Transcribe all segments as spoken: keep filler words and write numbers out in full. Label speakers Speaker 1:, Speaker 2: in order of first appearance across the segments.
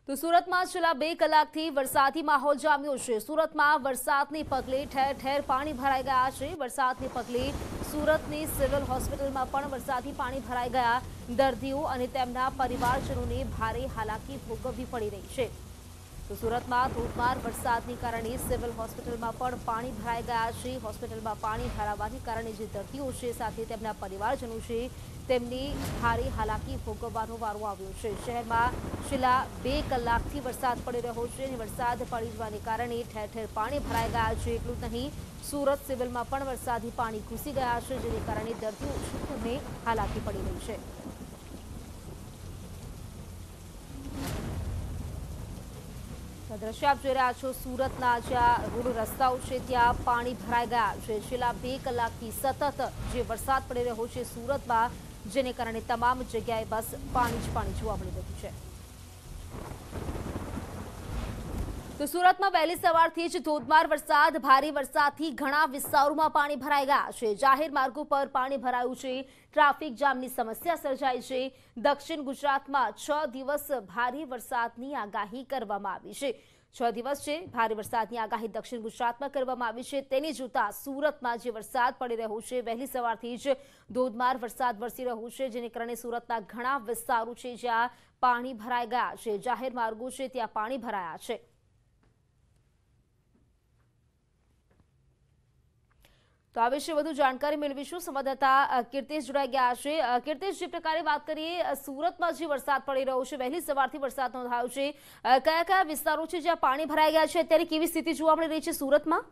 Speaker 1: તો સુરતમાં છેલ્લા બે કલાકથી વરસાદી માહોલ જામ્યો છે। સુરતમાં વરસાદને પગલે ઠેર ઠેર પાણી ભરાઈ ગયા છે। વરસાદને પગલે સુરતની સિવિલ હોસ્પિટલમાં પણ વરસાદી પાણી ભરાઈ ગયા। દર્દીઓ અને તેમના પરિવારજનોને ભારે હાલાકી ભોગવવી પડી રહી છે। તો સુરતમાં ધોધમાર વરસાદને કારણે સિવિલ હોસ્પિટલમાં પણ પાણી ભરાઈ ગયા છે। હોસ્પિટલમાં પાણી ભરાવાને કારણે જે દર્દીઓ છે સાથે તેમના પરિવારજનો છે તેમની ભારે હાલાકી ભોગવવાનો વારો આવ્યો છે। શહેરમાં છેલ્લા બે કલાકથી વરસાદ પડી રહ્યો છે અને વરસાદ પડી જવાને કારણે ઠેર ઠેર પાણી ભરાઈ ગયા છે। એટલું જ નહીં, સુરત સિવિલમાં પણ વરસાદી પાણી ઘૂસી ગયા છે, જેને કારણે દર્દીઓ છે તેમને હાલાકી પડી રહી છે। દ્રશ્ય આપ જોઈ રહ્યા છો, સુરતના જ્યાં રોડ રસ્તાઓ છે ત્યાં પાણી ભરાઈ ગયા છે। છેલ્લા બે કલાકથી સતત જે વરસાદ પડી રહ્યો છે સુરતમાં, જેને કારણે તમામ જગ્યાએ બસ પાણી જ પાણી જોવા મળી રહ્યું છે। તો સુરતમાં વહેલી સવારથી જ ધોધમાર વરસાદ, ભારે વરસાદથી ઘણા વિસ્તારોમાં પાણી ભરાઈ ગયા છે। જાહેર માર્ગો પર પાણી ભરાયું છે, ટ્રાફિક જામની સમસ્યા સર્જાઈ છે। દક્ષિણ ગુજરાતમાં છ દિવસ ભારે વરસાદની આગાહી કરવામાં આવી છે। છ દિવસ છે ભારે વરસાદની આગાહી દક્ષિણ ગુજરાતમાં કરવામાં આવી છે। તેને જોતા સુરતમાં જે વરસાદ પડી રહ્યો છે, વહેલી સવારથી જ ધોધમાર વરસાદ વરસી રહ્યો છે, જેને કારણે સુરતના ઘણા વિસ્તારો છે જ્યાં પાણી ભરાઈ ગયા છે। જાહેર માર્ગો છે ત્યાં પાણી ભરાયા છે। તો આ વિશે વધુ જાણકારી મેળવીશું। સંવાદદાતા કીર્તિશ જોડાઈ ગયા છે। કીર્તિશ, જે પ્રકારે વાત કરીએ, સુરતમાં જે વરસાદ પડી રહ્યો છે, વહેલી સવારથી વરસાદ નોંધાયો છે, કયા કયા વિસ્તારો છે જ્યાં પાણી ભરાઈ ગયા છે, અત્યારે કેવી સ્થિતિ જોવા મળી રહી છે સુરતમાં?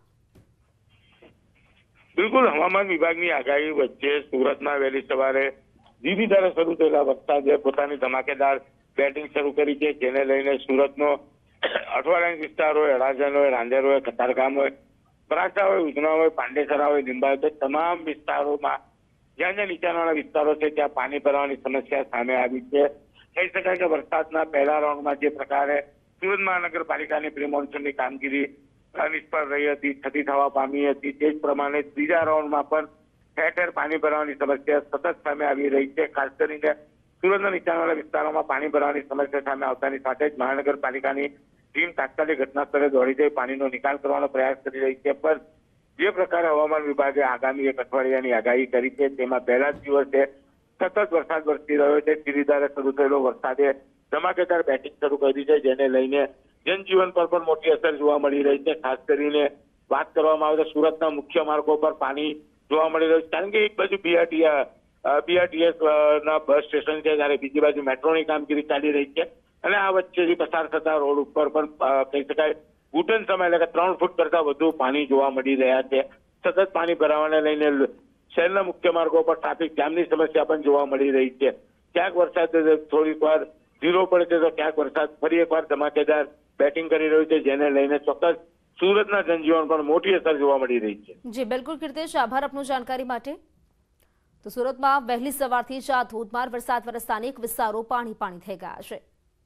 Speaker 2: બિલકુલ, હવામાન વિભાગની આગાહી વચ્ચે સુરતમાં વહેલી સવારે ધીમી ધારે શરૂ થયેલા વરસાદે પોતાની ધમાકેદાર બેટિંગ શરૂ કરી છે, જેને લઈને સુરતનો અઠવાડિયાનો વિસ્તાર હોય, અડાજણ હોય, રાંદેર હોય, કતારગામ હોય, પરાસા હોય, ઉધના હોય, પાંડેસરા હોય, લીંબાયત હોય, તમામ વિસ્તારોમાં જ્યાં જ્યાં નીચાણવાળા વિસ્તારો છે ત્યાં પાણી ભરાવાની સમસ્યા સામે આવી છે। કહી શકાય કે વરસાદના પહેલા રાઉન્ડમાં જે પ્રકારે સુરત મહાનગરપાલિકાની પ્રી મોન્સૂનની કામગીરી નિષ્ફળ રહી હતી, થતી થવા પામી હતી, તે જ પ્રમાણે ત્રીજા રાઉન્ડમાં પણ ઠેર ઠેર પાણી ભરાવાની સમસ્યા સતત સામે આવી રહી છે। ખાસ કરીને સુરતના નીચાણવાળા વિસ્તારોમાં પાણી ભરાવાની સમસ્યા સામે આવતાની સાથે જ મહાનગરપાલિકાની ટીમ તાત્કાલિક ઘટના સ્થળે દોડી જઈ પાણીનો નિકાલ કરવાનો પ્રયાસ કરી રહી છે। પણ જે પ્રકારે હવામાન વિભાગે આગામી એક અઠવાડિયાની આગાહી કરી છે, તેમાં પહેલા જ દિવસે સતત વરસાદ વરસી રહ્યો છે। ધીરે શરૂ થયેલો વરસાદે ધમાકેદાર બેટિંગ શરૂ કરી છે, જેને લઈને જનજીવન પર પણ મોટી અસર જોવા મળી રહી છે। ખાસ કરીને વાત કરવામાં આવે તો સુરતના મુખ્ય માર્ગો પર પાણી જોવા મળી રહ્યું છે, કારણ કે એક બાજુ બીઆરટીએસ બીઆરટીએસ ના બસ સ્ટેશન છે, જ્યારે બીજી બાજુ મેટ્રોની કામગીરી ચાલી રહી છે અને આ વચ્ચેથી પસાર થતા રોડ ઉપર પણ કહી શકાય ઘૂંટણ સમય એટલે કે ત્રણ ફૂટ કરતા વધુ પાણી જોવા મળી રહ્યા છે। સતત પાણી ભરાવાને લઈને શહેરના મુખ્ય માર્ગો પર ટ્રાફિક જામની સમસ્યા પણ જોવા મળી રહી છે। ક્યાંક વરસાદ થોડીક વાર ઝીરો પડે છે તો ક્યાંક વરસાદ ફરી એકવાર ધમાકેદાર બેટિંગ કરી રહ્યું છે, જેને લઈને ચોક્કસ સુરતના જનજીવન પર મોટી અસર જોવા મળી રહી છે।
Speaker 1: જી બિલકુલ કીર્તિશ, આભાર આપનું જાણકારી માટે। તો સુરતમાં વહેલી સવારથી જ આ ધોધમાર વરસાદ વરસતા અનેક વિસ્તારો પાણી પાણી થઈ ગયા છે।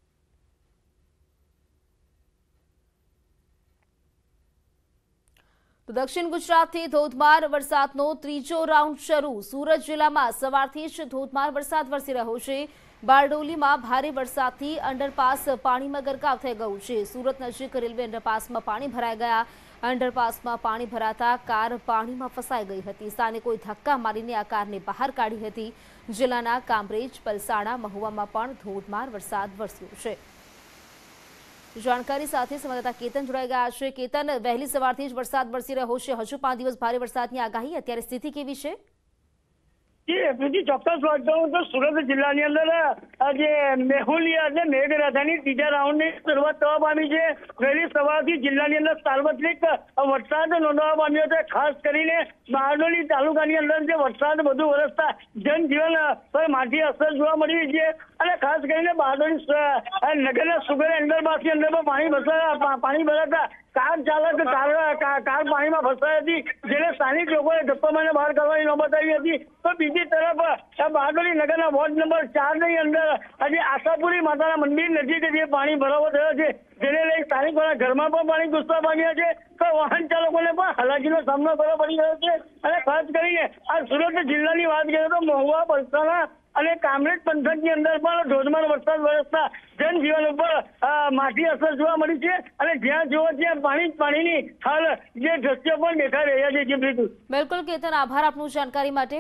Speaker 1: તો દક્ષિણ ગુજરાતથી ધોધમાર વરસાદનો ત્રીજો રાઉન્ડ શરૂ। સુરત જિલ્લામાં સવારથી જ ધોધમાર વરસાદ વરસી રહ્યો છે। બારડોલીમાં ભારે વરસાદથી અંડરપાસ પાણીમાં ગરકાવ થઈ ગયું છે। સુરત નજીક રેલવે અંડરપાસમાં પાણી ભરાઈ ગયા। અંડરપાસમાં પાણી ભરાતા કાર પાણીમાં ફસાઈ ગઈ હતી। સ્થાનિકોએ ધક્કા મારીને આ કારને બહાર કાઢી હતી। જિલ્લાના કામરેજ, પલસાણા, મહુવામાં પણ ધોધમાર વરસાદ વરસ્યો છે। જાણકારી સાથે સંવાદદાતા કેતન જોડાઈ ગયા છે। કેતન, વહેલી સવારથી જ વરસાદ વરસી રહ્યો છે, હજુ પાંચ દિવસ ભારે વરસાદની આગાહી, અત્યારે સ્થિતિ કેવી છે?
Speaker 3: ચોક્કસ વાત કરું તો સુરત જિલ્લાની અંદર જે મેહુલિયા એટલે મેઘરાજાની ત્રીજા રાઉન્ડની શરૂઆત થવા પામી છે। વહેલી સવારથી જિલ્લાની અંદર સાર્વત્રિક વરસાદ નોંધવા પામ્યો છે। ખાસ કરીને બારડોલી તાલુકાની અંદર જે વરસાદ વધુ વરસતા જનજીવન પર માઠી અસર જોવા મળી છે અને ખાસ કરીને બારડોલી નગરના સુગર અંડરપાસની અંદર પણ પાણી ભરાતા પાણી ભરાતા કાર ચાલક કાર કાર પાણીમાં ફસાઈ હતી, જેને સ્થાનિક લોકોએ ધક્કો મારીને બહાર કાઢવાની નોબત આવી હતી। તો બીજી તરફ બારડોલી નગરના વોર્ડ નંબર ચાર ની અંદર આજે આશાપુરી માતાના મંદિર નજીક જે પાણી ભરાવો થયો છે, જેને લઈ સ્થાનિકોના ઘરમાં પણ પાણી ઘૂસવા પામ્યા છે, તો વાહન ચાલકોને પણ હાલાકીનો સામનો કરવો પડી રહ્યો છે। અને ખાસ કરીને આ સુરત જિલ્લાની વાત કરીએ તો મહુવા, પલસાણા અને કામરેજ પંથકની અંદર પણ ધોધમાર વરસાદ વરસતા જનજીવન ઉપર માઠી અસર જોવા મળી છે અને જ્યાં જોવો ત્યાં પાણી પાણીની હાલ જે દ્રશ્યો પણ દેખાઈ રહ્યા છે. જે બિલકુલ
Speaker 1: બિલકુલ કેતન, આભાર આપનું જાણકારી માટે.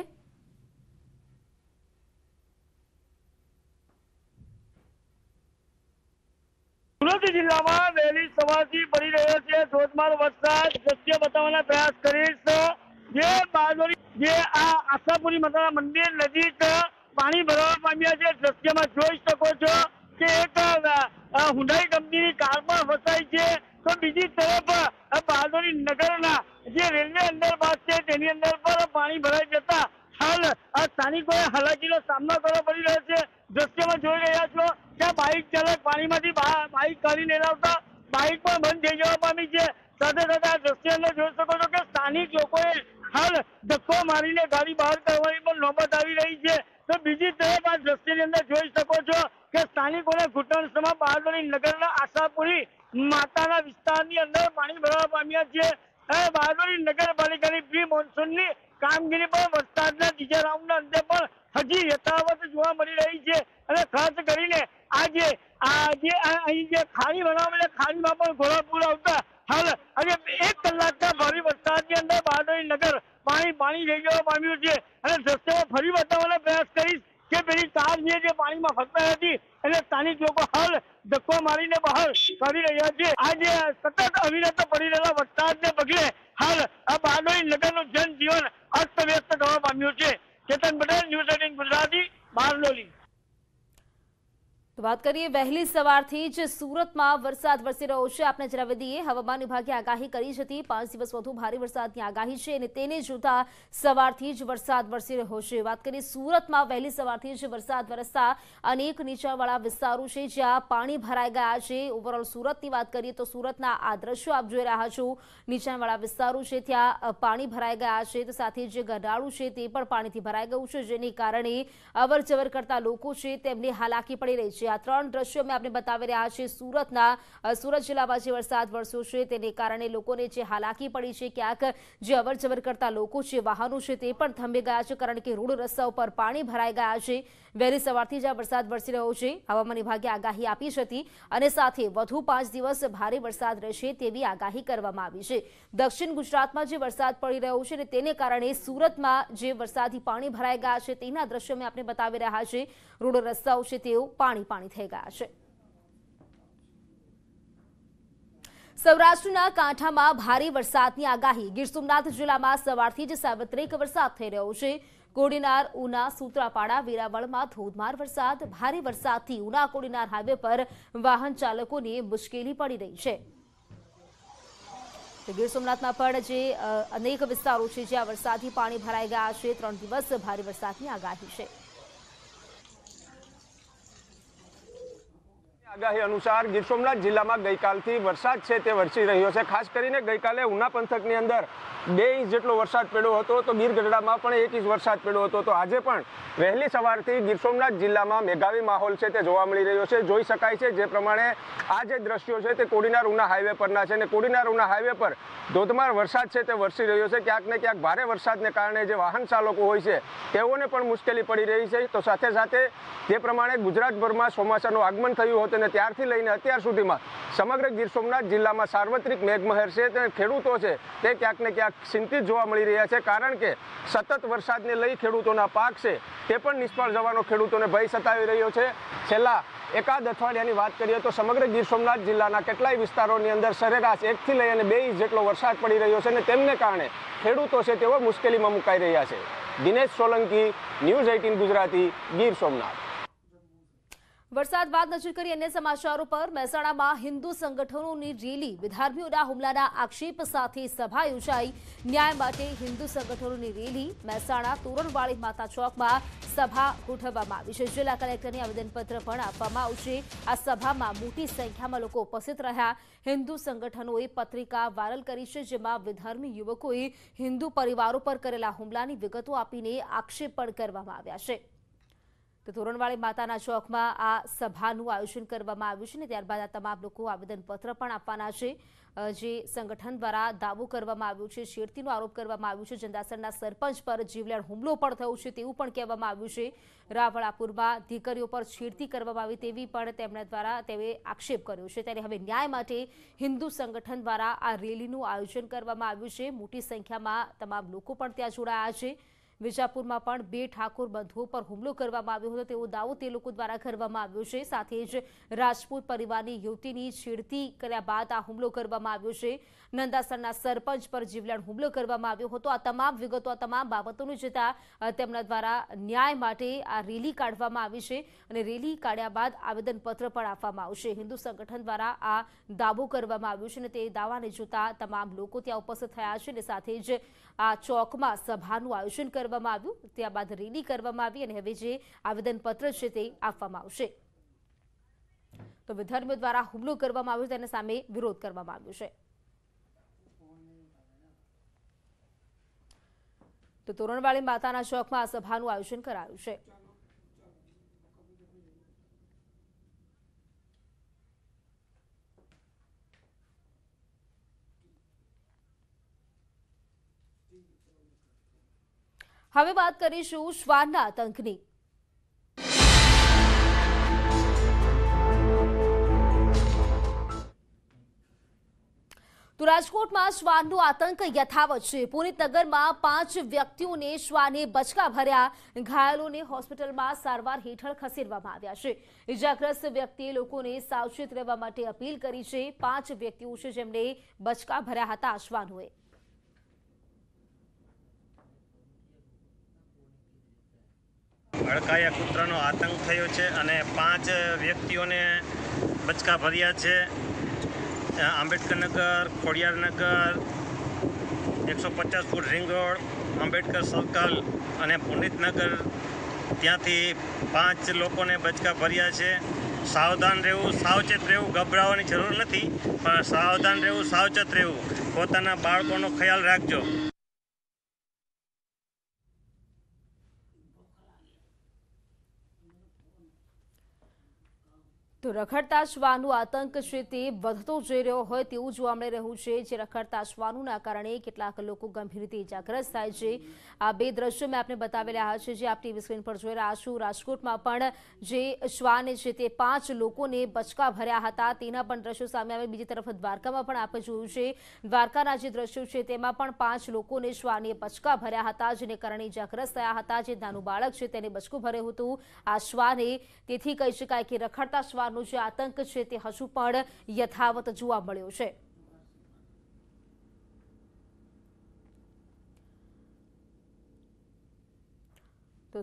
Speaker 3: સુરત જિલ્લામાં વહેલી સવારથી પડી રહ્યો છે ધોધમાર વરસાદ. દ્રશ્ય બતાવવાના પ્રયાસ કરીશ. જે બારડોલી જે આ આશાપુરી માતાના મંદિર નજીક પાણી ભરવા પામ્યા છે. દ્રશ્યમાં જોઈ શકો છો કે એક હુન્ડાઈ કંપનીની કાર પણ ફસાઈ છે, તો બીજી તરફ બારડોલી નગરના જે રેલવે અંડરપાસ છે તેની અંદર પણ પાણી ભરાઈ જતા હાલ સ્થાનિકોએ હાલાકીનો સામનો કરવો પડી રહ્યો છે. દ્રશ્યમાં જોઈ રહ્યા છો ત્યાં બાઇક ચાલક પાણીમાંથી બાઇક કાઢીને લાવતા બાઇક પણ બંધ થઈ જવા પામી છે. સાથે સાથે આ દ્રશ્ય અંદર જોઈ શકો છો કે સ્થાનિક લોકોએ હાલ ધક્કો મારીને ગાડી બહાર કાઢવાની પણ નોબત આવી રહી છે. તો બીજી તરફ આ દ્રશ્યની અંદર જોઈ શકો છો કે સ્થાનિકોને ઘૂંટણસમાં બારડોલી નગરના આશાપુરી માતાના વિસ્તારની અંદર પાણી ભરવા પામ્યા છે. બારડોલી નગરપાલિકાની પ્રી મોન્સૂનની કામગીરી પણ વરસાદના ત્રીજા રાઉન્ડના અંતે પણ હજી યથાવત જોવા મળી રહી છે. અને ખાસ કરીને આજે આ જે અહીં જે ખાડી બનાવેલી ખાડીમાં પણ ઘોડાપૂર આવતા હાલ આજે એક કલાકના ભારે વરસાદની અંદર બારડોલી નગર પાણી પાણી થઈ જવા પામ્યું છે. અને દ્રશ્યમાં ફરી બતાવવાનો પ્રયાસ કરીશ કે પેલી કાર છે જે પાણીમાં ફસાઈ હતી અને સ્થાનિક લોકો હાલ ધક્કો મારીને બહાર કાઢી રહ્યા છે. આજે સતત અવિરત પડી રહેલા વરસાદને પગલે હાલ આ બારડોલી નગરનું જનજીવન અસ્તવ્યસ્ત થવા પામ્યું છે. Chetan Patel, news eighteen Gujarati, Bardoli.
Speaker 1: તો વાત કરીએ વહેલી સવારથી જ સુરતમાં વરસાદ વરસી રહ્યો છે. આપણે જણાવી દઈએ હવામાન વિભાગે આગાહી કરી હતી પાંચ દિવસ વધુ ભારે વરસાદની આગાહી છે અને તેને જોતા સવારથી જ વરસાદ વરસી રહ્યો છે. વાત કરીએ સુરતમાં વહેલી સવારથી જ વરસાદ વરસતા અનેક નીચાણવાળા વિસ્તારો છે જ્યાં પાણી ભરાઈ ગયા છે. ઓવરઓલ સુરતની વાત કરીએ તો સુરતના આ દ્રશ્યો આપ જોઈ રહ્યા છો. નીચાણવાળા વિસ્તારો છે ત્યાં પાણી ભરાઈ ગયા છે, તો સાથે જે ગરનાળું છે તે પણ પાણીથી ભરાઈ ગયું છે, જેને કારણે અવર જવર કરતા લોકો છે તેમને હાલાકી પડી રહી છે. આ ત્રણ દ્રશ્યો અમે આપને બતાવી રહ્યા છીએ. સુરતના સુરત જિલ્લામાં જે વરસાદ વરસ્યો છે તેને કારણે લોકોને જે હાલાકી પડી છે, ક્યાંક જે અવર જવર કરતા લોકો છે, વાહનો છે તે પણ થંભી ગયા છે કારણ કે રોડ રસ્તા ઉપર પાણી ભરાઈ ગયા છે. વહેલી સવારથી જ આ વરસાદ વરસી રહ્યો છે. હવામાન વિભાગે આગાહી આપી હતી અને સાથે વધુ પાંચ દિવસ ભારે વરસાદ રહેશે તેવી આગાહી કરવામાં આવી છે. દક્ષિણ ગુજરાતમાં જે વરસાદ પડી રહ્યો છે અને તેને કારણે સુરતમાં જે વરસાદી પાણી ભરાઈ ગયા છે તેના દ્રશ્યો અમે આપને બતાવી રહ્યા છે. રોડ રસ્તાઓ છે તેઓ પાણી પાણી થઈ ગયા છે. સૌરાષ્ટ્રના કાંઠામાં ભારે વરસાદની આગાહી. ગીર સોમનાથ જિલ્લામાં સવારથી જ સાર્વત્રિક વરસાદ થઈ રહ્યો છે. કોડીનાર, ઉના, સૂત્રાપાડા, વેરાવળમાં ધોધમાર વરસાદ. ભારે વરસાદથી ઉના કોડીનાર હાઈવે પર વાહન ચાલકોને મુશ્કેલી પડી રહી છે. ગીર સોમનાથમાં પણ જે અનેક વિસ્તારો છે જ્યાં વરસાદથી પાણી ભરાઈ ગયા છે. ત્રણ દિવસ ભારે વરસાદની આગાહી છે.
Speaker 4: આગાહી અનુસાર ગીર સોમનાથ જિલ્લામાં ગઈકાલથી વરસાદ છે તે વરસી રહ્યો છે. ખાસ કરીને ગઈકાલે ઉના પંથકની અંદર બે ઇંચ જેટલો વરસાદ પડ્યો હતો, તો ગીર ગઢડામાં પણ એક ઇંચ વરસાદ પડ્યો હતો. તો આજે પણ વહેલી સવારથી ગીર સોમનાથ જિલ્લામાં મેઘાવી માહોલ છે તે જોવા મળી રહ્યો છે. જોઈ શકાય છે જે પ્રમાણે આ જે દ્રશ્યો છે તે કોડીનાર ઉના હાઈવે પરના છે અને કોડીનાર ઉના હાઈવે પર ધોધમાર વરસાદ છે તે વરસી રહ્યો છે. ક્યાંક ને ક્યાંક ભારે વરસાદને કારણે જે વાહન ચાલકો હોય છે તેઓને પણ મુશ્કેલી પડી રહી છે. તો સાથે સાથે જે પ્રમાણે ગુજરાતભરમાં ચોમાસાનું આગમન થયું હતું અને ત્યારથી લઈને અત્યાર સુધીમાં સમગ્ર ગીર સોમનાથ જિલ્લામાં સાર્વત્રિક મેઘમહેર છે તે ખેડૂતો છે તે ક્યાંક ને ક્યાંક ચિંતિત જોવા મળી રહ્યા છે. કારણ કે સતત વરસાદને લઈ ખેડૂતોના પાક છે તે પણ નિષ્ફળ જવાનો ખેડૂતોને ભય સતાવી રહ્યો છે. છેલ્લા એકાદ અઠવાડિયાની વાત કરીએ તો સમગ્ર ગીર સોમનાથ જિલ્લાના કેટલાય વિસ્તારોની અંદર સરેરાશ એકથી લઈ અને બે ઇંચ જેટલો વરસાદ પડી રહ્યો છે અને તેમને કારણે ખેડૂતો છે તેઓ મુશ્કેલીમાં મુકાઈ રહ્યા છે. Dinesh Solanki, news eighteen Gujarati, Gir Somnath.
Speaker 1: વરસાદ બાદ નજર કરી અન્ય સમાચારો પર. મહેસાણામાં હિન્દુ સંગઠનોની રેલી. વિધાર્મીઓના હુમલાના આક્ષેપ સાથે સભા યોજાઈ. ન્યાય માટે હિન્દુ સંગઠનોની રેલી. મહેસાણા તોરણવાળી માતા ચોકમાં સભા ગોઠવવામાં આવી છે. જિલ્લા કલેક્ટરને આવેદનપત્ર પણ આપવામાં આવશે. આ સભામાં મોટી સંખ્યામાં લોકો ઉપસ્થિત રહ્યા. હિન્દુ સંગઠનોએ પત્રિકા વાયરલ કરી છે જેમાં વિધર્મી યુવકોએ હિન્દુ પરિવારો પર કરેલા હુમલાની વિગતો આપીને આક્ષેપ પણ કરવામાં આવ્યા છે. તો તોરણવાળી માતાના ચોકમાં આ સભાનું આયોજન કરવામાં આવ્યું છે ને ત્યારબાદ આ તમામ લોકો આવેદનપત્ર પણ આપવાના છે. જે સંગઠન દ્વારા દાવો કરવામાં આવ્યો છે, છેડતીનો આરોપ કરવામાં આવ્યો છે, જંદાસરના સરપંચ પર જીવલેણ હુમલો પણ થયો છે તેવું પણ કહેવામાં આવ્યું છે. રાવળાપુરમાં દીકરીઓ પર છેડતી કરવામાં આવી તેવી પણ તેમના દ્વારા તેઓએ આક્ષેપ કર્યો છે. ત્યારે હવે ન્યાય માટે હિન્દુ સંગઠન દ્વારા આ રેલીનું આયોજન કરવામાં આવ્યું છે. મોટી સંખ્યામાં તમામ લોકો પણ ત્યાં જોડાયા છે. વિજાપુરમાં પણ બે ઠાકોર બંધુઓ પર હુમલો કરવામાં આવ્યો હતો તેવો દાવો તે લોકો દ્વારા કરવામાં આવ્યો છે. સાથે જ રાજપૂત પરિવારની યુવતીની છેડતી કર્યા બાદ આ હુમલો કરવામાં આવ્યો છે. નંદાસરના સરપંચ પર જીવલેણ હુમલો કરવામાં આવ્યો હતો. આ તમામ વિગતો, આ તમામ બાબતોનું જતા તેમના દ્વારા ન્યાય માટે આ રેલી કાઢવામાં આવી છે અને રેલી કાઢ્યા બાદ આવેદનપત્ર પણ આપવામાં આવશે. હિન્દુ સંગઠન દ્વારા આ દાવો કરવામાં આવ્યો છે અને તે દાવાને જોતા તમામ લોકો ત્યાં ઉપસ્થિત થયા છે અને સાથે જ આ ચોકમાં સભાનું આયોજન કરવામાં આવ્યું. ત્યારબાદ રેલી કરવામાં આવી અને હવે જે આવેદનપત્ર છે તે આપવામાં આવશે. તો વિધર્મીઓ દ્વારા હુમલો કરવામાં આવ્યો તેના સામે વિરોધ કરવામાં આવ્યો છે. તો તોરણવાળી માતાના ચોકમાં આ સભાનું આયોજન કરાયું છે. હવે વાત કરીશું શ્વાનના આતંકની. તો રાજકોટમાં શ્વાનનો આતંક યથાવત છે. પુનિતનગરમાં પાંચ વ્યક્તિઓને શ્વાને બચકા ભર્યા. ઘાયલોને હોસ્પિટલમાં સારવાર હેઠળ ખસેડવામાં આવ્યા છે. ઇજાગ્રસ્ત વ્યક્તિએ લોકોને સાવચેત રહેવા માટે અપીલ કરી છે. પાંચ વ્યક્તિઓ છે જેમને બચકા ભર્યા હતા શ્વાનોએ.
Speaker 5: હડકાયા કૂતરાનો આતંક થયો છે અને પાંચ વ્યક્તિઓને બચકા ભર્યા છે. આંબેડકરનગર, ખોડિયારનગર, એકસો પચાસ foot ring road, Ambedkar circle અને પુનિતનગર, ત્યાંથી પાંચ લોકોને બચકા ભર્યા છે. સાવધાન રહેવું, સાવચેત રહેવું, ગભરાવાની જરૂર નથી, પણ સાવધાન રહેવું, સાવચેત રહેવું. પોતાના બાળકોનો ખ્યાલ રાખજો.
Speaker 1: તો રખડતા શ્વાનનો આતંક છે તે વધતો જઈ રહ્યો હોય તેવું જોવા મળી રહ્યું છે. જે રખડતા શ્વાનોના કારણે કેટલાક લોકો ગંભીર રીતે ઇજાગ્રસ્ત થાય છે. આ બે દ્રશ્યો મેં આપને બતાવી રહ્યા છે જે આપ ટીવી સ્ક્રીન પર જોઈ રહ્યા છો. રાજકોટમાં પણ જે શ્વાને છે તે પાંચ લોકોને બચકા ભર્યા હતા તેના પણ દ્રશ્યો સામે આવે. બીજી તરફ દ્વારકામાં પણ આપણે જોયું છે. દ્વારકાના જે દ્રશ્યો છે તેમાં પણ પાંચ લોકોને શ્વાને બચકા ભર્યા હતા જેને કારણે ઇજાગ્રસ્ત થયા હતા. જે નાનું બાળક છે તેને બચકું ભર્યું હતું આ શ્વાને. તેથી કહી શકાય કે રખડતા શ્વાન જે આતંક છે તે હજુ પણ યથાવત જોવા મળ્યો છે. તો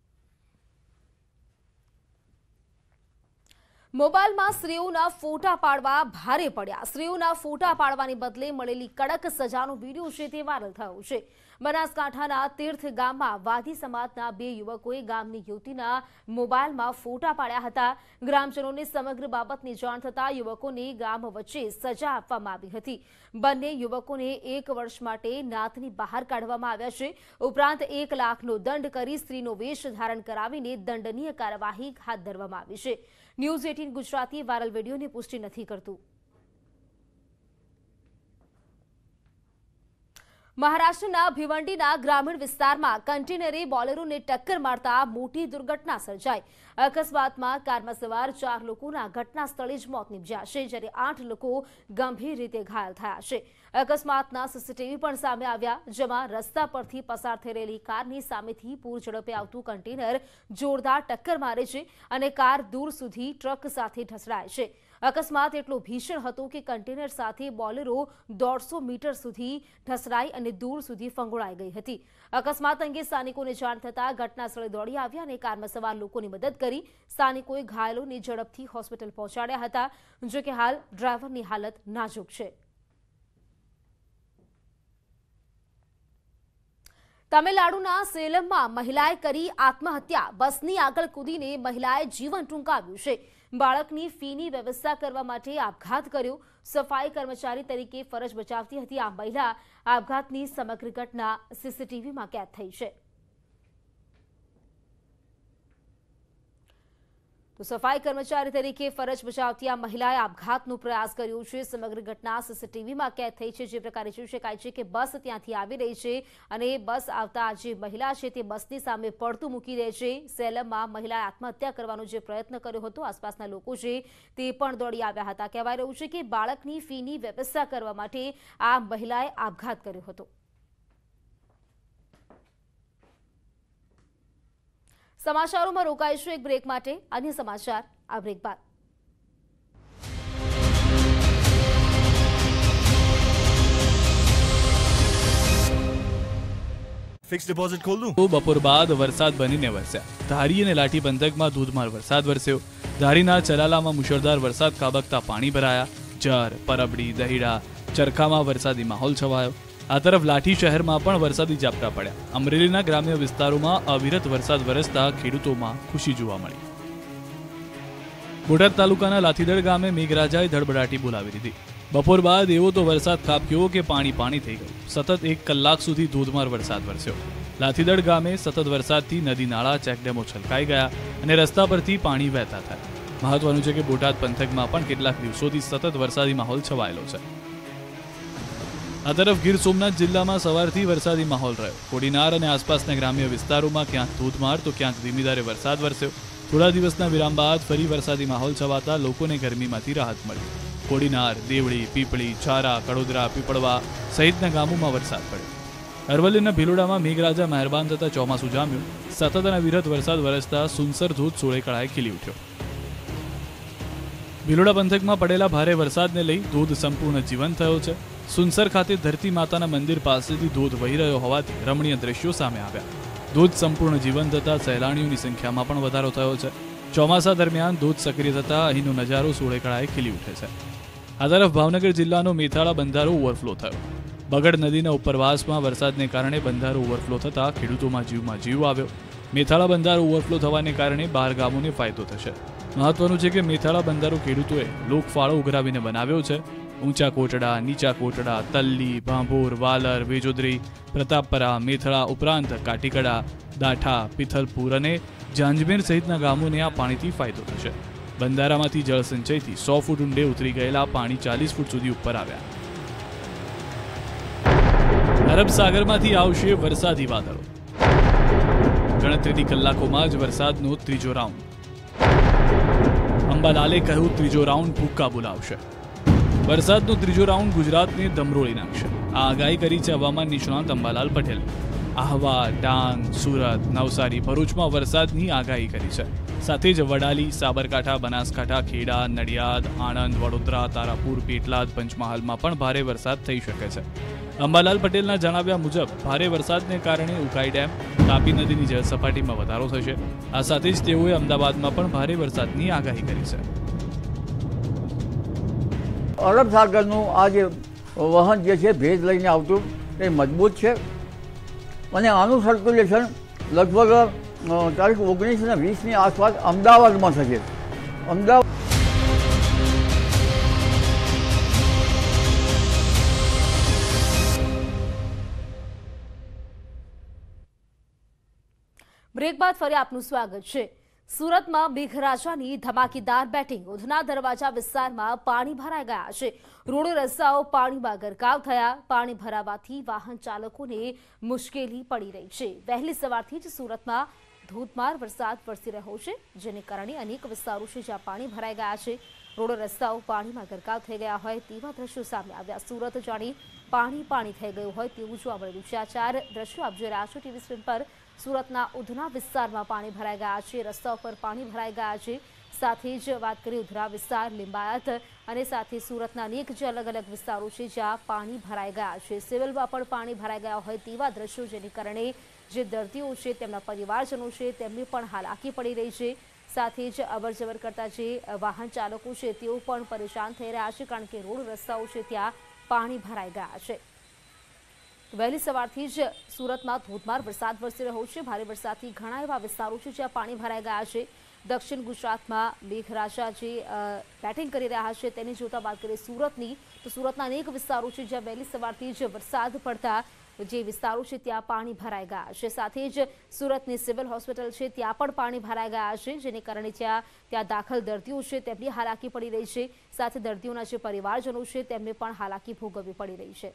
Speaker 1: મોબાઈલમાં સ્ત્રીઓના ફોટા પાડવા ભારે પડ્યા. સ્ત્રીઓના ફોટા પાડવાની બદલે મળેલી કડક સજાનો વિડીયો છે તે વાયરલ થયો છે. બનાસકાંઠાના તીર્થ ગામમાં વાદી સમાજના બે યુવકોએ ગામની યુવતીના મોબાઈલમાં ફોટા પાડ્યા હતા. ગ્રામજનોને સમગ્ર બાબતની જાણ થતાં યુવકોને ગામ વચ્ચે સજા આપવામાં આવી હતી. બંને યુવકોને એક વર્ષ માટે નાતની બહાર કાઢવામાં આવ્યા છે. ઉપરાંત એક લાખનો દંડ કરી સ્ત્રીનો વેશ ધારણ કરાવીને દંડનીય કાર્યવાહી હાથ ધરવામાં આવી છે. ન્યૂઝ એટીન ગુજરાતી વાયરલ વિડીયોની પુષ્ટિ નથી કરતું. મહારાષ્ટ્રના ભિવંડીના ગ્રામીણ વિસ્તારમાં કન્ટેનરે બોલેરોને ટક્કર મારતા મોટી દુર્ઘટના સર્જાઈ. અકસ્માતમાં કારમાં સવાર ચાર લોકોના ઘટના સ્થળે જ મોત નીપજ્યા છે જ્યારે આઠ લોકો ગંભીર રીતે ઘાયલ થયા છે. અકસ્માતના સીસીટીવી પણ સામે આવ્યા જેમાં રસ્તા પરથી પસાર થઈ રહેલી કારની સામેથી પૂર ઝડપે આવતું કન્ટેનર જોરદાર ટક્કર મારે છે અને કાર દૂર સુધી ટ્રક સાથે ઢસડાય છે. અકસ્માત એટલો ભીષણ હતો કે કન્ટેનર સાથે બોલેરો દોઢસો મીટર સુધી ઢસડાઈ અને દૂર સુધી ફંગોળાઈ ગઈ હતી. અકસ્માત અંગે સ્થાનિકોને જાણ થતાં ઘટના સ્થળે દોડી આવ્યા અને કારમાં સવાર લોકોની મદદ કરી. સ્થાનિકોએ ઘાયલોને ઝડપથી હોસ્પિટલ પહોંચાડ્યા હતા. જો કે હાલ ડ્રાઈવરની હાલત નાજુક છે. તમિલનાડુના સેલમમાં મહિલાએ કરી આત્મહત્યા. બસની આગળ કૂદીને મહિલાએ જીવન ટૂંકાવ્યું છે. બાળકની ફીની વ્યવસ્થા કરવા માટે આપઘાત કર્યો. સફાઈ કર્મચારી તરીકે ફરજ બજાવતી હતી આ મહિલા. આપઘાતની સમગ્ર ઘટના સીસીટીવીમાં કેદ થઈ છે. તો સફાઈ કર્મચારી તરીકે ફરજ બજાવતી આ મહિલાએ આપઘાતનો પ્રયાસ કર્યો છે। સમગ્ર ઘટના સીસીટીવીમાં કેદ થઈ છે। જે પ્રકારે જોઈ શકાય છે કે બસ ત્યાંથી આવી રહી છે અને બસ આવતા જે મહિલા છે તે બસની સામે પડતું મૂકી દે છે। સેલમમાં મહિલાએ આત્મહત્યા કરવાનો જે પ્રયત્ન કર્યો હતો, આસપાસના લોકો છે તે પણ દોડી આવ્યા હતા। કહેવાય રહ્યું છે કે બાળકની ફીની વ્યવસ્થા કરવા માટે આ મહિલાએ આપઘાત કર્યો હતો। સમાચારોમાં રોકાઈશું એક બ્રેક માટે। અન્ય સમાચાર આ બ્રેક બાદ।
Speaker 6: ફિક્સ ડિપોઝિટ ખોલ દઉં।
Speaker 7: તો બપોર બાદ વરસાદ બનીને વરસ્યા। ધારી અને લાઠી પંથકમાં ધોધમાર વરસાદ વરસ્યો। ધારીના ચલાલામાં મુશળધાર વરસાદ ખાબકતા પાણી ભરાયા। જર, પરબડી, દહીડા, ચરખામાં વરસાદી માહોલ છવાયો। આ તરફ લાઠી શહેરમાં પણ વરસાદી ઝાપટા પડ્યા। અમરેલીના ગ્રામ્ય વિસ્તારોમાં અવિરત વરસાદ વરસતા ખેડૂતોમાં ખુશી જોવા મળી। બોટાદ તાલુકાના લાઠીદળ ગામે મેઘરાજાએ ધડબડાટી બોલાવી દીધી। બપોર બાદ એવો તો વરસાદ ખાબક્યો કે પાણી પાણી થઈ ગયું। સતત એક કલાક સુધી ધોધમાર વરસાદ વરસ્યો। લાઠીદળ ગામે સતત વરસાદથી નદી નાળા ચેકડેમો છલકાઈ ગયા અને રસ્તા પરથી પાણી વહેતા થયા। મહત્વનું છે કે બોટાદ પંથકમાં પણ કેટલાક દિવસોથી સતત વરસાદી માહોલ છવાયેલો છે। આ તરફ ગીર સોમનાથ જિલ્લામાં સવારથી વરસાદી માહોલ રહ્યો। કોડીનાર અને આસપાસના ગ્રામ્ય વિસ્તારોમાં ક્યાંક ધોધમાર તો ક્યાંક ધીમી ધારે વરસાદ વરસ્યો। થોડા દિવસના વિરામ બાદ ફરી વરસાદી માહોલ છવાતા લોકોને ગરમીમાંથી રાહત મળી। કોડીનાર, દેવળી, પીપળી, ચારા, કડોદરા, પીપળવા સહિતના ગામોમાં વરસાદ પડ્યો। અરવલ્લીના ભીલોડામાં મેઘરાજા મહેરબાન થતા ચોમાસું જામ્યું। સતત અને વિરત વરસાદ વરસતા સુનસર ધોધ સોળે કળાએ ખીલી ઉઠ્યો। ભીલોડા પંથકમાં પડેલા ભારે વરસાદને લઈ ધોધ સંપૂર્ણ જીવંત થયો છે। સુનસર ખાતે ધરતી માતાના મંદિર પાસેથી ધોધ વહી રહ્યો હોવાથી રમણીય દ્રશ્યો સામે આવ્યા। ધોધ સંપૂર્ણ જીવંત થતા સહેલાણીઓની સંખ્યામાં પણ વધારો થયો છે। ચોમાસા દરમિયાન ધોધ સક્રિય થતા અહીંનો નજારો સોળે કળાએ ખીલી ઉઠે છે। આ તરફ ભાવનગર જિલ્લાનો મેથાળા બંધારો ઓવરફ્લો થયો। બગડ નદીના ઉપરવાસમાં વરસાદને કારણે બંધારો ઓવરફ્લો થતા ખેડૂતોમાં જીવમાં જીવ આવ્યો। મેથાળા બંધારો ઓવરફ્લો થવાને કારણે બહાર ગામોને ફાયદો થશે। મહત્વનું છે કે મેથાળા બંધારો ખેડૂતોએ લોકફાળો ઉઘરાવીને બનાવ્યો છે। ઊંચા કોટડા, નીચા કોટડા, તલ્લી, ભાંભોર, વાલર, વેજોદરી, પ્રતાપપરા, મેથળા ઉપરાંત કાટીકડા, દાઠા, પિથલપુર અને જાંજમેર સહિતના ગામોને આ પાણીથી ફાયદો થશે। બંધારામાંથી જળસંચયથી સો ફૂટ ઊંડે ઉતરી ગયેલા પાણી ચાલીસ ફૂટ સુધી ઉપર આવ્યા। અરબ સાગરમાંથી આવશે વરસાદી વાદળો। ગણતરીની કલાકોમાં જ વરસાદનો ત્રીજો રાઉન્ડ। અંબાલાલે કહ્યું ત્રીજો રાઉન્ડ ભૂક્કા બોલાવશે। વરસાદનો ત્રીજો રાઉન્ડ ગુજરાતને ધમરોળી નાખશે। આ આગાહી કરી છે હવામાન નિષ્ણાંત અંબાલાલ પટેલે। આહવા, ડાંગ, સુરત, નવસારી, ભરૂચમાં વરસાદની આગાહી કરી છે। સાથે જ વડાલી, સાબરકાંઠા, બનાસકાંઠા, ખેડા, નડિયાદ, આણંદ, વડોદરા, તારાપુર, પેટલાદ, પંચમહાલમાં પણ ભારે વરસાદ થઈ શકે છે। અંબાલાલ પટેલના જણાવ્યા મુજબ ભારે વરસાદને કારણે ઉકાઈ ડેમ, તાપી નદીની જળસપાટીમાં વધારો થશે। આ સાથે જ તેઓએ અમદાવાદમાં પણ ભારે વરસાદની આગાહી કરી છે।
Speaker 8: અરબ સાગરનું આ જે વહન જે છે ભેજ લઈને આવતું એ મજબૂત છે અને આનું સર્ક્યુલેશન લગભગ તારીખ ઓગણીસ અને વીસની આસપાસ અમદાવાદમાં થશે। અમદાવાદ
Speaker 1: બ્રેક બાદ ફરી આપનું સ્વાગત છે। સુરતમાં મેઘરાજાની ધમાકેદાર બેટિંગ। ઉધના દરવાજા વિસ્તારમાં પાણી ભરાઈ ગયા છે। રોડ રસ્તાઓ પાણીમાં ગરકાવ થયા। પાણી ભરાવાથી વાહન ચાલકોને મુશ્કેલી પડી રહી છે। વહેલી સવારથી જ સુરતમાં ધોધમાર વરસાદ વરસી રહ્યો છે, જેને કારણે અનેક વિસ્તારો છે જ્યાં પાણી ભરાઈ ગયા છે। રોડ રસ્તાઓ પાણીમાં ગરકાવ થઈ ગયા હોય તેવા દ્રશ્યો સામે આવ્યા। સુરત જાણે પાણી પાણી થઈ ગયું હોય તેવું જોવા મળ્યું છે। આ ચાર દ્રશ્યો આપ જોઈ રહ્યા છો ટીવી સ્ક્રીન પર। સુરતના ઉધના વિસ્તારમાં પાણી ભરાઈ ગયા છે। રસ્તા ઉપર પાણી ભરાઈ ગયા છે। સાથે જ વાત કરીએ ઉધના વિસ્તાર, લિંબાયત અને સાથે સુરતના અનેક જે અલગ અલગ વિસ્તારો છે જ્યાં પાણી ભરાઈ ગયા છે। સિવિલમાં પણ પાણી ભરાઈ ગયા હોય તેવા દ્રશ્યો, જેને કારણે જે દર્દીઓ છે તેમના પરિવારજનો છે તેમને પણ હાલાકી પડી રહી છે। સાથે જ અવર જવર કરતા જે વાહન ચાલકો છે તેઓ પણ પરેશાન થઈ રહ્યા છે, કારણ કે રોડ રસ્તાઓ છે ત્યાં પાણી ભરાઈ ગયા છે। વહેલી સવારથી જ સુરતમાં ધોધમાર વરસાદ વરસી રહ્યો છે। ભારે વરસાદથી ઘણા એવા વિસ્તારો છે જ્યાં પાણી ભરાઈ ગયા છે। દક્ષિણ ગુજરાતમાં મેઘરાજા જે બેટિંગ કરી રહ્યા છે તેને જોતા વાત કરીએ સુરતની, તો સુરતના અનેક વિસ્તારો છે જ્યાં વહેલી સવારથી જ વરસાદ પડતા જે વિસ્તારો છે ત્યાં પાણી ભરાઈ ગયા છે। સાથે જ સુરતની સિવિલ હોસ્પિટલ છે ત્યાં પણ પાણી ભરાઈ ગયા છે, જેને કારણે ત્યાં ત્યાં દાખલ દર્દીઓ છે તેમની હાલાકી પડી રહી છે। સાથે દર્દીઓના જે પરિવારજનો છે તેમને પણ હાલાકી ભોગવવી પડી રહી છે।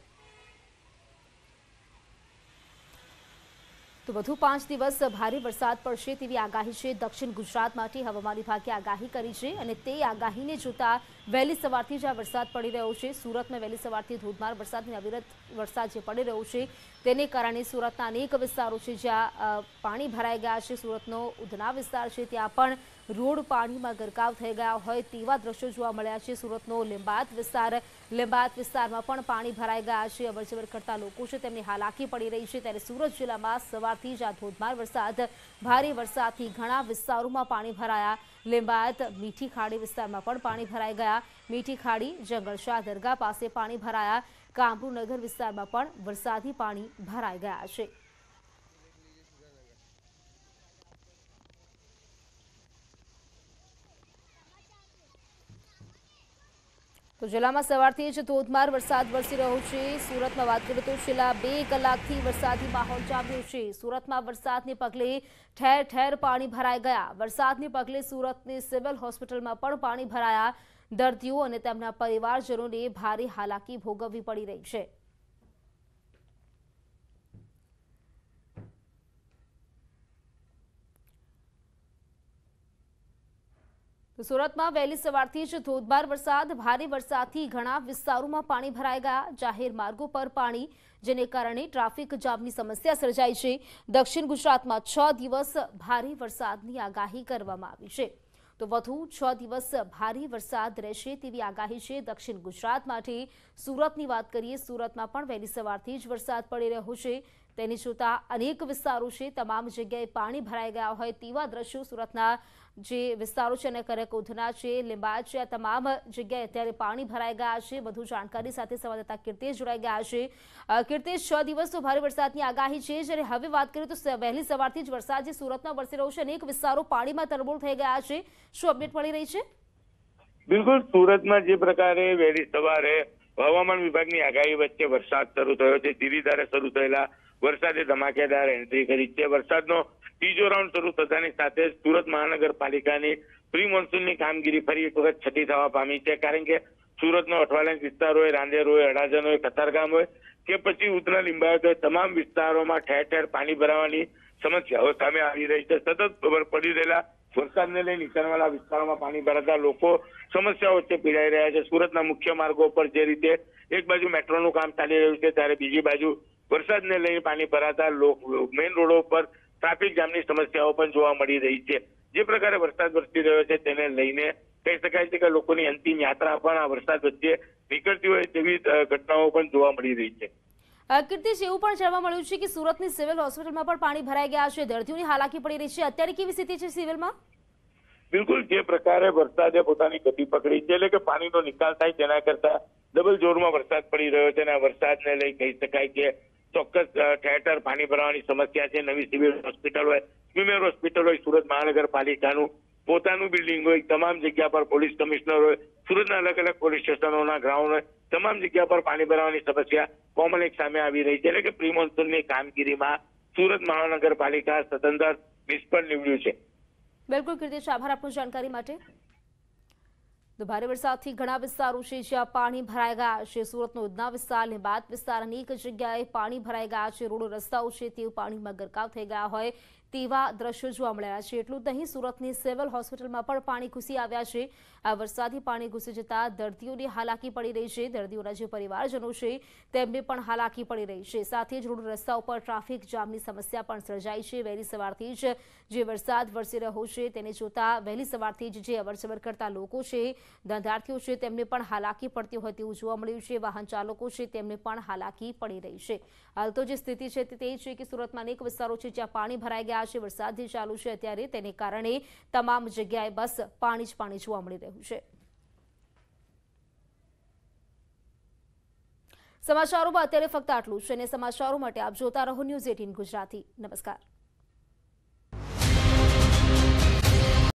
Speaker 1: તો વધુ પાંચ દિવસ ભારે વરસાદ પડશે તેવી આગાહી છે। દક્ષિણ ગુજરાત માટે હવામાન વિભાગે આગાહી કરી છે અને તે આગાહીને જોતા વહેલી સવારથી જ આ વરસાદ પડી રહ્યો છે। સુરતમાં વહેલી સવારથી ધોધમાર વરસાદની અવિરત વરસાદ જે પડી રહ્યો છે તેને કારણે સુરતના અનેક વિસ્તારો છે જ્યાં પાણી ભરાઈ ગયા છે। સુરતનો ઉધના વિસ્તાર છે ત્યાં પણ રોડ પાણીમાં ગરકાવ થઈ ગયા હોય તેવા દ્રશ્યો જોવા મળ્યા છે। સુરતનો લીંબાયત વિસ્તાર લીંબાયત વિસ્તારમાં પણ પાણી ભરાઈ ગયા છે। અવરજવર કરતા લોકો છે તેમને હાલાકી પડી રહી છે। ત્યારે સુરત જિલ્લામાં સવારથી જ આ ધોધમાર વરસાદ ભારે વરસાદથી ઘણા વિસ્તારોમાં પાણી ભરાયા। લીંબાયત મીઠી ખાડી વિસ્તારમાં પણ પાણી ભરાઈ ગયા। મીઠી ખાડી જંગલશાહ દરગાહ પાસે પાણી ભરાયા। કામરૂનગર વિસ્તારમાં પણ વરસાદી પાણી ભરાઈ ગયા છે। તો જિલ્લામાં સવારથી જ ધોધમાર વરસાદ વરસી રહ્યો છે। સુરતમાં વાત કરીએ તો છેલ્લા બે કલાકથી વરસાદી માહોલ જામ્યો છે। સુરતમાં વરસાદને પગલે ઠેર ઠેર પાણી ભરાઈ ગયા। વરસાદને પગલે સુરતની સિવિલ હોસ્પિટલમાં પણ પાણી ભરાયા। દર્દીઓ અને તેમના પરિવારજનોને ભારે હાલાકી ભોગવવી પડી રહી છે। તો સુરતમાં વહેલી સવારથી જ ધોધમાર વરસાદ ભારે વરસાદથી ઘણા વિસ્તારોમાં પાણી ભરાઈ ગયા। જાહેર માર્ગો પર પાણી, જેને કારણે ટ્રાફિક જામની સમસ્યા સર્જાઈ છે। દક્ષિણ ગુજરાતમાં છ દિવસ ભારે વરસાદની આગાહી કરવામાં આવી છે। તો વધુ છ દિવસ ભારે વરસાદ રહેશે તેવી આગાહી છે દક્ષિણ ગુજરાત માટે। સુરતની વાત કરીએ, સુરતમાં પણ વહેલી સવારથી જ વરસાદ પડી રહ્યો છે। તેને જોતા અનેક વિસ્તારો છે તમામ જગ્યાએ પાણી ભરાઈ ગયા હોય તેવા દ્રશ્યો સુરતના જે વિસ્તારો છે અને કરક ઉધના છે, લીંબાયત છે, આ તમામ જગ્યાએ અત્યારે પાણી ભરાઈ ગયા છે। વધુ જાણકારી સાથે સંવાદદાતા કીર્તિશ જોડાઈ ગયા છે। કીર્તિશ, છ દિવસ તો ભારે વરસાદની આગાહી છે, જ્યારે હવે વાત કરીએ તો વહેલી સવારથી જ વરસાદ જે સુરતમાં વરસી રહ્યો છે, અનેક વિસ્તારો પાણીમાં તરબોળ થઈ ગયા છે। શું અપડેટ મળી રહી છે?
Speaker 2: બિલકુલ, સુરતમાં જે પ્રકારે વહેલી સવારે હવામાન વિભાગની આગાહી વચ્ચે વરસાદ શરૂ થયો છે, ધીરે ધારે શરૂ થયેલા વરસાદે ધમાકેદાર એન્ટ્રી કરી છે। વરસાદનો ત્રીજો રાઉન્ડ શરૂ થતાની સાથે સુરત મહાનગરપાલિકાની પ્રી મોન્સૂનની કામગીરી ફરી એક વખત છઠ્ઠી થવા પામી છે। કારણ કે સુરતનો અઠવાલાઈન વિસ્તાર હોય, રાંદેર હોય, અડાજણ હોય, કતારગામ હોય કે પછી ઉધના લીંબાયત હોય, તમામ વિસ્તારોમાં ઠેર ઠેર પાણી ભરાવાની સમસ્યાઓ સામે આવી રહી છે। સતત પડી રહેલા વરસાદને લઈ નીચાણવાળા વિસ્તારોમાં પાણી ભરાતા લોકો સમસ્યાઓ વચ્ચે પીડાઈ રહ્યા છે। સુરતના મુખ્ય માર્ગો પર જે રીતે એક બાજુ મેટ્રોનું કામ ચાલી રહ્યું છે, ત્યારે બીજી બાજુ વરસાદને લઈને પાણી ભરાતા મેઇન રોડો પર ટ્રાફિક જામની સમસ્યાઓ પણ જોવા મળી રહી છે। જે પ્રકારે વરસાદ વરસી રહ્યો છે તેને લઈને કહી શકાય છે કે લોકોની અંતિમ યાત્રા પણ આ વરસાદ વચ્ચે નીકળતી હોય તેવી ઘટનાઓ પણ જોવા મળી રહી છે।
Speaker 1: કીર્તિશ, એવું પણ જાણવા મળ્યું છે કે સુરતની સિવિલ હોસ્પિટલમાં પણ પાણી ભરાઈ ગયા છે, દર્દીઓની હાલાકી પડી રહી છે। અત્યારે કેવી સ્થિતિ છે સિવિલમાં?
Speaker 2: બિલકુલ, જે પ્રકારે વરસાદે પોતાની ગતિ પકડી છે, એટલે કે પાણીનો નિકાલ થાય તેના કરતા ડબલ જોરમાં વરસાદ પડી રહ્યો છે અને આ વરસાદને લઈ કહી શકાય કે ચોક્કસ ઠેર ઠેર પાણી ભરાવાની સમસ્યા છે। નવી સિવિલ હોસ્પિટલ હોય, સ્મીમેર હોસ્પિટલ હોય, સુરત મહાનગરપાલિકાનું પોતાનું બિલ્ડિંગ હોય, તમામ જગ્યા પર પોલીસ કમિશનર હોય, સુરતના અલગ અલગ પોલીસ સ્ટેશનોના ગ્રાઉન્ડ હોય, તમામ જગ્યા પર પાણી ભરાવાની સમસ્યા કોમન એક સામે આવી રહી છે। એટલે કે પ્રી મોન્સૂનની કામગીરીમાં સુરત મહાનગરપાલિકા સતંતર નિષ્ફળ નીવડ્યું છે।
Speaker 1: બિલકુલ કીર્તિશ, આભાર આપની જાણકારી માટે। તો ભારે વરસાદથી ઘણા વિસ્તારો છે જ્યાં પાણી ભરાઈ ગયા છે। સુરતનો ઉધના વિસ્તાર, લીંબાયત વિસ્તાર, અનેક જગ્યાએ પાણી ભરાઈ ગયા છે। રોડો રસ્તાઓ છે તે પાણીમાં ગરકાવ થઈ ગયા હોય તેવા દ્રશ્યો જોવા મળ્યા છે। એટલું જ નહીં, સુરતની સિવિલ હોસ્પિટલમાં પણ પાણી ઘૂસી આવ્યા છે। આ વરસાદી પાણી ઘૂસી જતા દર્દીઓને હાલાકી પડી રહી છે। દર્દીઓના જે પરિવારજનો છે તેમને પણ હાલાકી પડી રહી છે। સાથે જ રોડ રસ્તા ઉપર ટ્રાફિક જામની સમસ્યા પણ સર્જાઈ છે। વહેલી સવારથી જ જે વરસાદ વરસી રહ્યો છે તેને જોતા વહેલી સવારથી જ જે અવરજવર કરતા લોકો છે, ધંધાર્થીઓ છે, તેમને પણ હાલાકી પડતી હોય તેવું જોવા મળ્યું છે। વાહન ચાલકો છે તેમને પણ હાલાકી પડી રહી છે। હાલ તો જે સ્થિતિ છે તે છે કે સુરતમાં અનેક વિસ્તારો છે જ્યાં પાણી ભરાઈ ગયા છે। વરસાદ જે ચાલુ છે અત્યારે તેને કારણે તમામ જગ્યાએ બસ પાણી જ પાણી જોવા મળી રહ્યું છે। સમાચારોમાં અત્યારે ફક્ત આટલું છે અને સમાચારો માટે આપ જોતા રહો ન્યૂઝ અઠ્ઠાવીસ ગુજરાતી। નમસ્કાર।